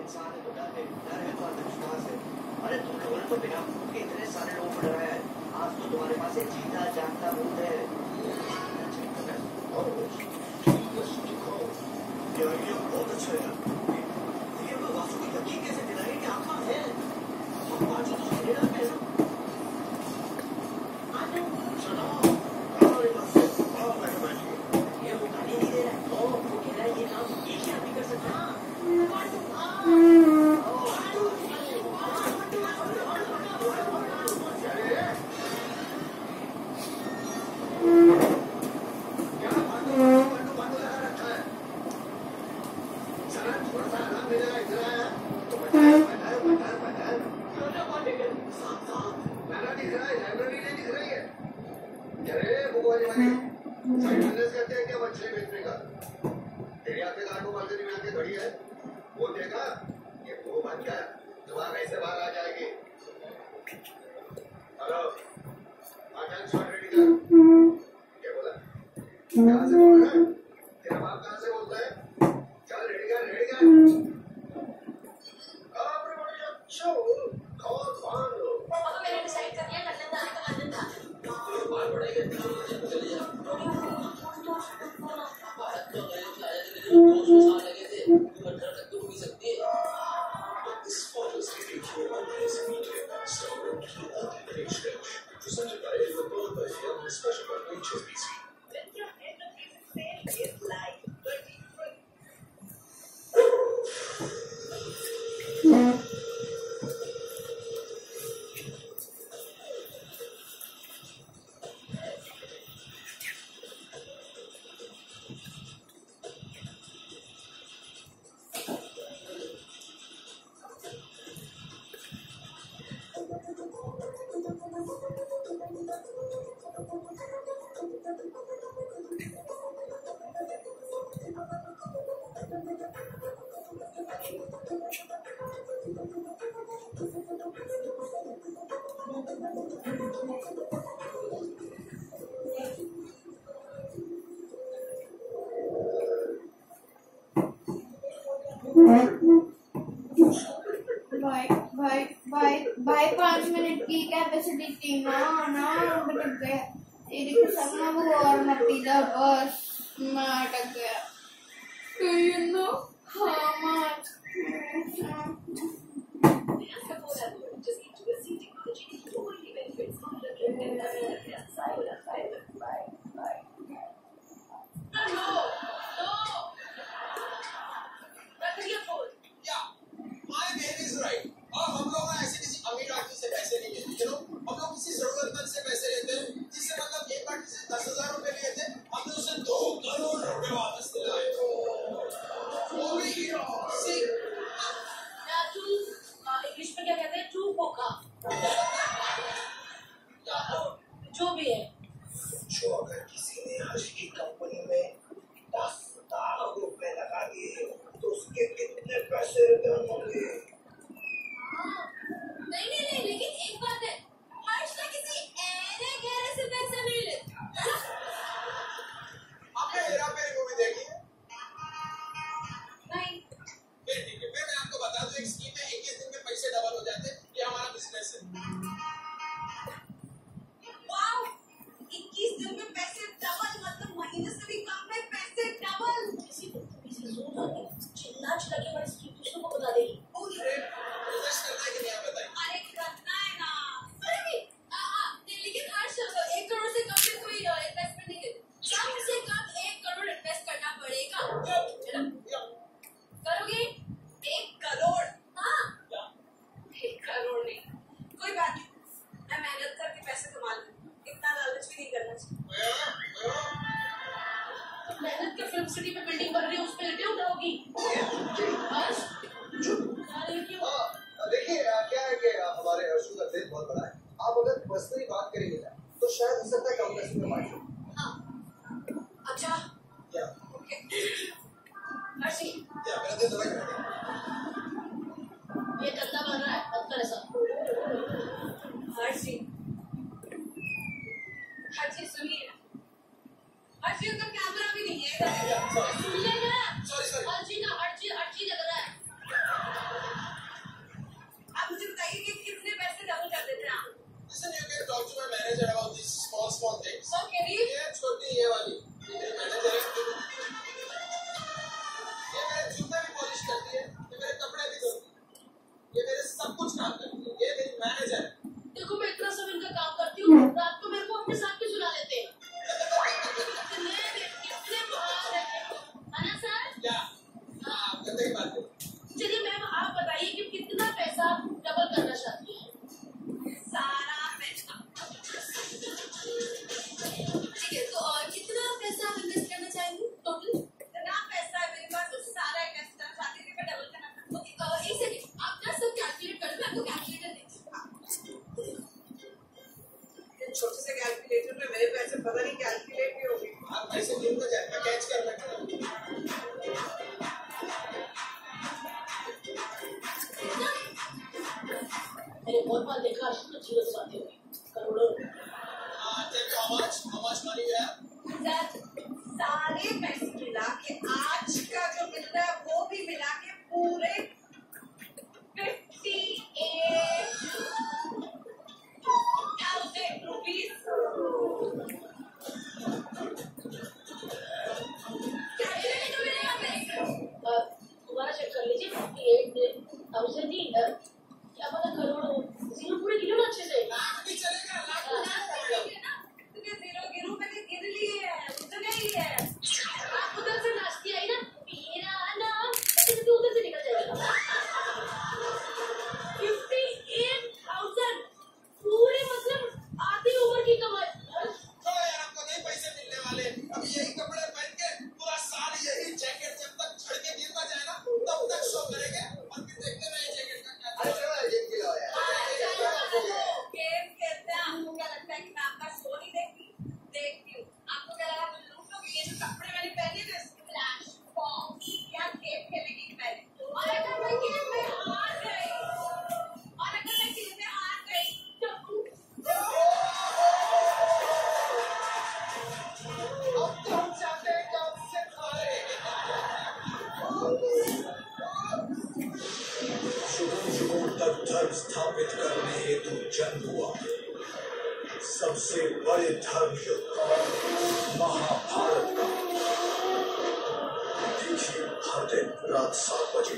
इंसान है तो डर है तो अंधविश्वास है। अरे तुम लोगों ने तो बिना भूख के इतने सारे लोग बढ़ रहे हैं, आज तो तुम्हारे पास एक जीता जागता भूत है। ये बहुत अच्छा है यार, लेकिन मैं वासु को यकीन कैसे दिलाएं कि आँखा है? हम पाँच तो सुनेगा कैसा? ये वो गाली नहीं दे रहा है, वो कह रहा है ये काम एक ही आदमी कर सकता है। भाई 5 मिनट की कैपेसिटी थी ना भटक गया तेरी कसम ना, वो और मत पीला बस मैं अटक गया। you know how much जो भी है। जो अगर किसी ने हर्ष की कंपनी में 10 लाख रुपए लगा दिए तो उसके कितने पैसे रिटर्न होंगे? नहीं, लेकिन एक बात है, हर्ष ना किसी ऐरे गहरे से पैसे नहीं लेता। आपने हेरा फेरी मूवी देखी है? नहीं। बेटी मैंने बहुत बार देखा तो जीवन स्वाति हुई करोड़ों आवाज मारी यार सारे पैसे मिला के आज का जो मिल रहा है वो भी मिला के पूरे 58,000 रुपीज। दोबारा चेक कर लीजिए 58,000 नहीं क्या पता करोड़ों जीरो पूरे गिनो ना अच्छे से जीरो मैंने गिन लिए है उतने ही है। आप उधर से नाचती आई ना मेरा नाम तो उधर से निकल जाएगा 58,000 पूरे मतलब आधी उम्र की कमाई। यार आपको नहीं पैसे मिलने वाले। अब यही कपड़े पहन के पूरा साल यही जैकेट जब तक छड़ के गिर ना जाए ना तब तक शो करेंगे और फिर देखते रहे जैकेट का क्या। अरे चलो एक किलो यार गेम खेलते हैं। आपको क्या लगता है कि मैं आपका शो नहीं देखती हूँ? आपको क्या लगा मुझे लोग ये जो कपड़े मैंने पहने थे स्प्लैश बॉम या गेम खेलने की पहले और अगर मैं गेम में हार गई तो अब तो हम चाहते हैं कि आप से हारे। शुरू तक धर्म स्थापित करने हेतु जन्म हुआ सबसे बड़े धर्म युद्ध महाभारत का। देखिए हर दिन रात 7 बजे।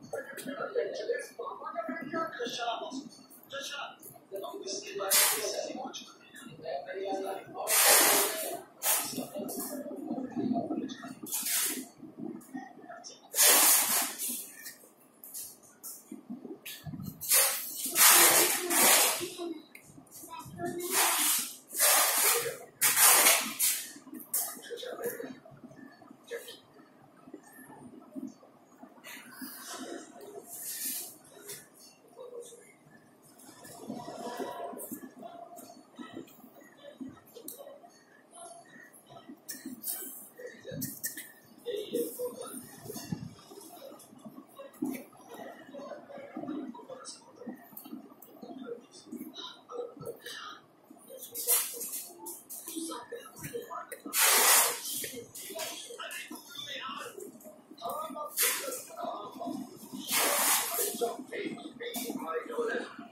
Just shut up.